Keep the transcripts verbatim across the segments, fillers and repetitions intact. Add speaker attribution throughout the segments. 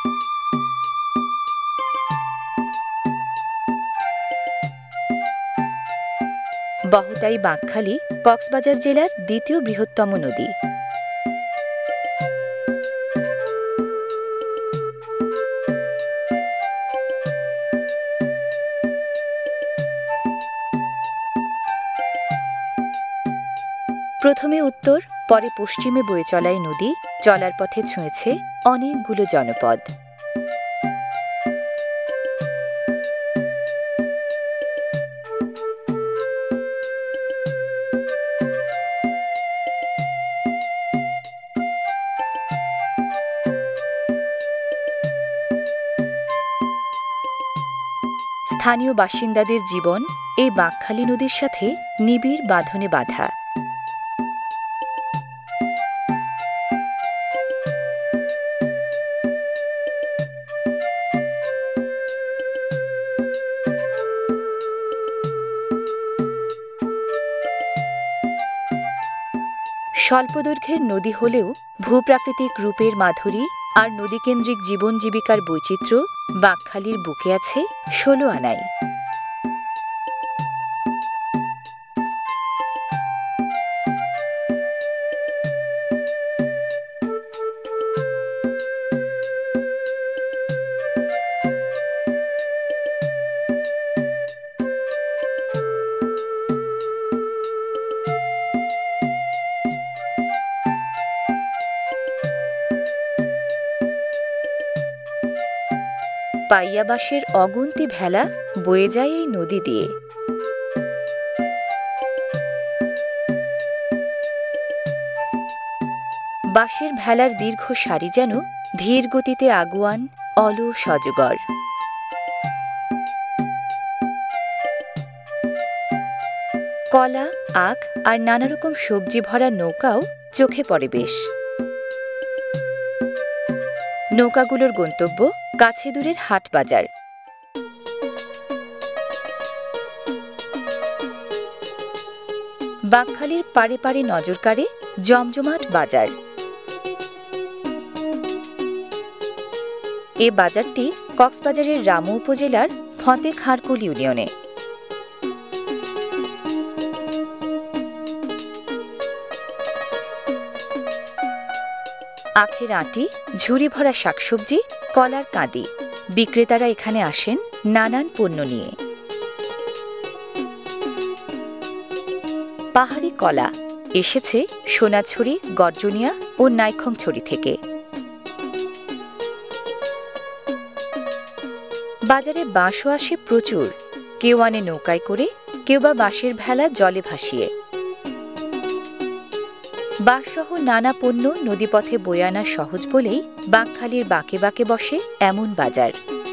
Speaker 1: বহতাই বাঁকখালী কক্সবাজার জেলার দ্বিতীয় বৃহত্তম নদী। প্রথমে উত্তর, পরে পশ্চিমে বয়ে চলা এই নদী চলার পথে ছুঁয়েছে অনেকগুলো জনপদ। স্থানীয় বাসিন্দাদের জীবন এই বাঁকখালী নদীর সাথে নিবিড় বাঁধনে বাঁধা। স্বল্পদৈর্ঘ্যের নদী হলেও ভূপ্রাকৃতিক রূপের মাধুরী আর নদীকেন্দ্রিক জীবন জীবিকার বৈচিত্র্য বাঁকখালীর বুকে আছে ষোলো আনায়। পাইয়া বাঁশের অগুন্তি ভেলা বয়ে যায় এই নদী দিয়ে। বাঁশের ভেলার দীর্ঘ সারি যেন ধীর গতিতে আগুয়ান, অলস অজগর। কলা, আখ আর নানা রকম সবজি ভরা নৌকাও চোখে পড়ে বেশ। নৌকাগুলোর গন্তব্য কাছে দূরের হাট বাজার। বাঁকখালীর পাড়ে পাড়ে নজর কাড়ে জমজমাট বাজার। এ বাজারটি কক্সবাজারের রামু উপজেলার ফতে খারকুল ইউনিয়নে। আখের আঁটি, ঝুড়ি ভরা শাকসবজি, কলার কাঁদি, বিক্রেতারা এখানে আসেন নানান পণ্য নিয়ে। পাহাড়ি কলা এসেছে সোনাছড়ি, গর্জনিয়া ও নাইখংছড়ি থেকে। বাজারে বাঁশও আসে প্রচুর, কেউ আনে নৌকায় করে, কেউ বা বাঁশের ভেলা জলে ভাসিয়ে। বাঁশসহ নানা পণ্য নদীপথে বয়ে আনা সহজ বলেই বাঁকখালীর বাঁকে বাঁকে বসে এমন বাজার।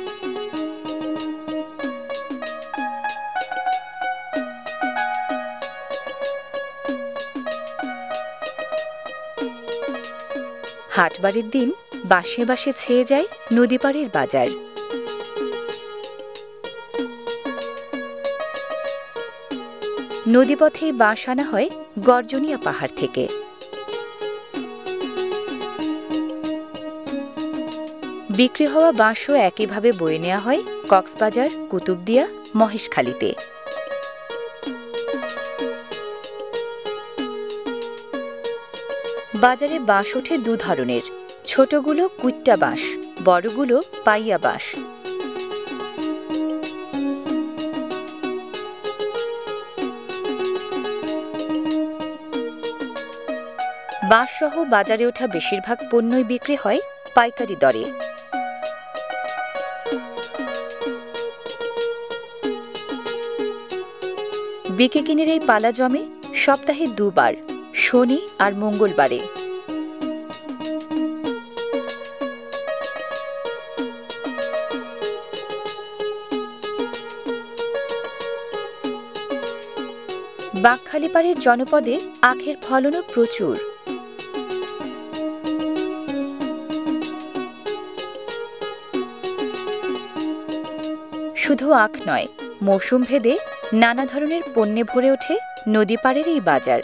Speaker 1: হাটবারের দিন বাঁশে বাঁশে ছেয়ে যায় নদীপাড়ের বাজার। নদীপথে বাঁশ আনা হয় গর্জনিয়া পাহাড় থেকে। বিক্রি হওয়া বাঁশও একইভাবে বয়ে নেওয়া হয় কক্সবাজার, কুতুবদিয়া, মহেশখালীতে। বাজারে বাঁশ ওঠে দু ধরনের, ছোটগুলো কুইট্টা বাঁশ, বড়গুলো পাইয়া বাঁশ। বাঁশসহ বাজারে ওঠা বেশিরভাগ পণ্যই বিক্রি হয় পাইকারি দরে। বিকে কিনের এই পালা জমে সপ্তাহে দুবার, শনি আর মঙ্গলবারে। বাঁকখালী পাড়ের জনপদে আখের ফলনও প্রচুর। শুধু আখ নয়, মৌসুম ভেদে নানা ধরনের পণ্যে ভরে ওঠে নদী পাড়ের এই বাজার।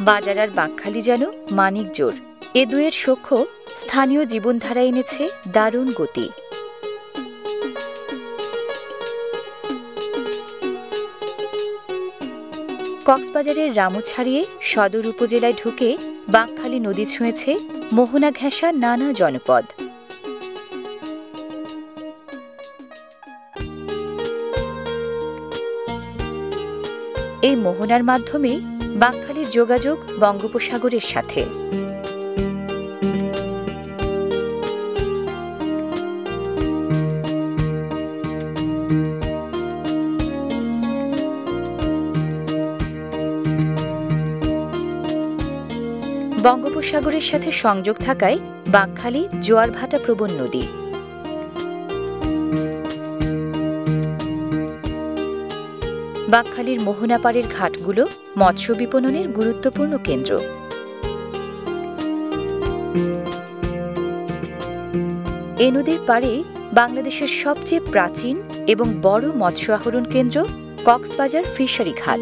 Speaker 1: বাজার আর বাঁকখালি যেন মানিকজোড়। এ দুয়ের সখ্য স্থানীয় জীবনধারা এনেছে দারুণ গতি। কক্সবাজারের রামু ছাড়িয়ে সদর উপজেলায় ঢুকে বাঁকখালী নদী ছুঁয়েছে মোহনা ঘেঁষা নানা জনপদ। এই মোহনার মাধ্যমে বাঁকখালীর যোগাযোগ বঙ্গোপসাগরের সাথে। বঙ্গোপসাগরের সাথে সংযোগ থাকায় বাঁকখালী জোয়ার-ভাটা প্রবণ নদী। বাঁকখালীর মোহনা পাড়ের ঘাটগুলো মৎস্য বিপণনের গুরুত্বপূর্ণ কেন্দ্র। এ নদীর পাড়ে বাংলাদেশের সবচেয়ে প্রাচীন এবং বড় মৎস্য আহরণ কেন্দ্র কক্সবাজার ফিশারি ঘাট।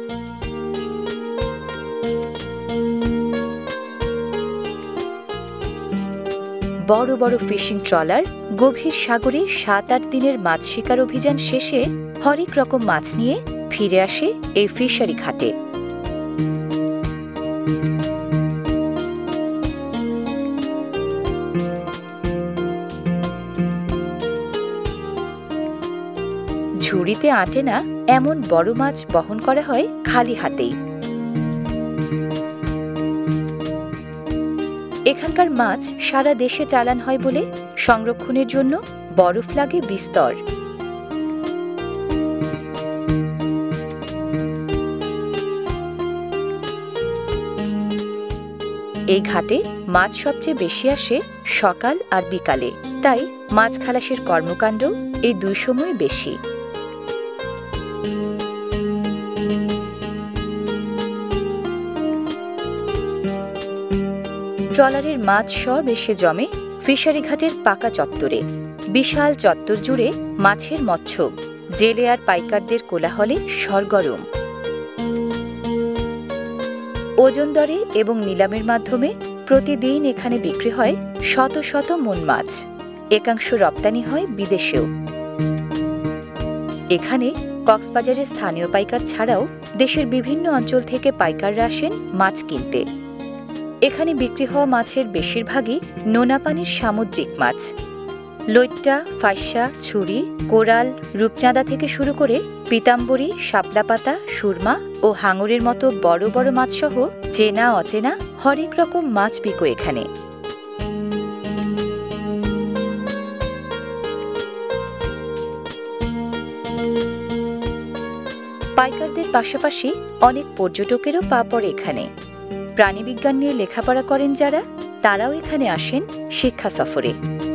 Speaker 1: বড় বড় ফিশিং ট্রলার গভীর সাগরে সাত আট দিনের মাছ শিকার অভিযান শেষে হরেক রকম মাছ নিয়ে ফিরে আসে এই ফিশারি ঘাটে। ঝুড়িতে আটে না এমন বড় মাছ বহন করা হয় খালি হাতেই। এখানকার মাছ সারা দেশে চালান হয় বলে সংরক্ষণের জন্য বরফ লাগে বিস্তর। এই ঘাটে মাছ সবচেয়ে বেশি আসে সকাল আর বিকালে, তাই মাছ খালাসের কর্মকাণ্ড এই দুই সময় বেশি। ট্রলারের মাছ সব এসে জমে ফিশারি ঘাটের পাকা চত্বরে। বিশাল চত্বর জুড়ে মাছের মৎস্য, জেলে আর পাইকারদের কোলাহলে সরগরম। ওজন দরে এবং নিলামের মাধ্যমে প্রতিদিন এখানে বিক্রি হয় শত শত মন মাছ। একাংশ রপ্তানি হয় বিদেশেও। এখানে কক্সবাজারের স্থানীয় পাইকার ছাড়াও দেশের বিভিন্ন অঞ্চল থেকে পাইকাররা আসেন মাছ কিনতে। এখানে বিক্রি হওয়া মাছের বেশিরভাগই নোনা পানির সামুদ্রিক মাছ। লইট্টা, ফাঁসা, ছুরি, কোরাল, রূপচাঁদা থেকে শুরু করে পিতাম্বরী, শাপলা পাতা, সুরমা ও হাঙরের মতো বড় বড় মাছসহ চেনা অচেনা হরেক রকম মাছ বিকো এখানে। পাইকারদের পাশাপাশি অনেক পর্যটকেরও পা পড়ে এখানে। প্রাণীবিজ্ঞান নিয়ে লেখাপড়া করেন যারা, তারাও এখানে আসেন শিক্ষা সফরে।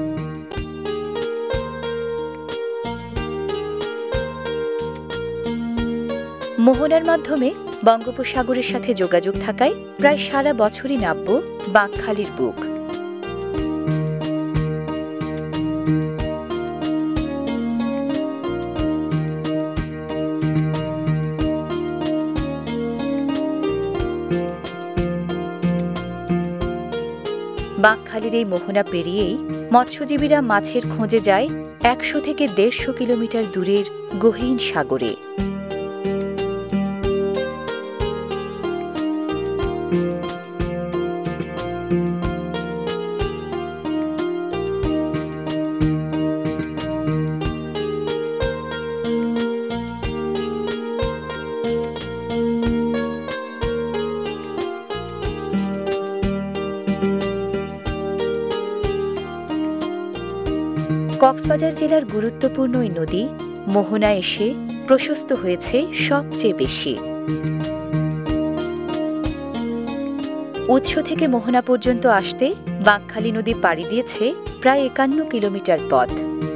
Speaker 1: মোহনার মাধ্যমে বঙ্গোপসাগরের সাথে যোগাযোগ থাকায় প্রায় সারা বছরই নাব্য বাঁকখালীর বুক। বাঁকখালীর এই মোহনা পেরিয়েই মৎস্যজীবীরা মাছের খোঁজে যায় একশো থেকে দেড়শো কিলোমিটার দূরের গহীন সাগরে। কক্সবাজার জেলার গুরুত্বপূর্ণ এই নদী মোহনা এসে প্রশস্ত হয়েছে সবচেয়ে বেশি। উৎস থেকে মোহনা পর্যন্ত আসতে বাঁকখালী নদী পাড়ি দিয়েছে প্রায় একান্ন কিলোমিটার পথ।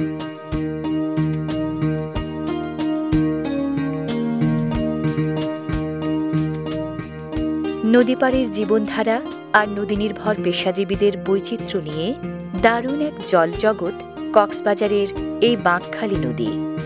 Speaker 1: নদী পাড়ের জীবনধারা আর নদী নির্ভর পেশাজীবীদের বৈচিত্র্য নিয়ে দারুণ এক জলজগৎ কক্সবাজারের এই বাঁকখালী নদী।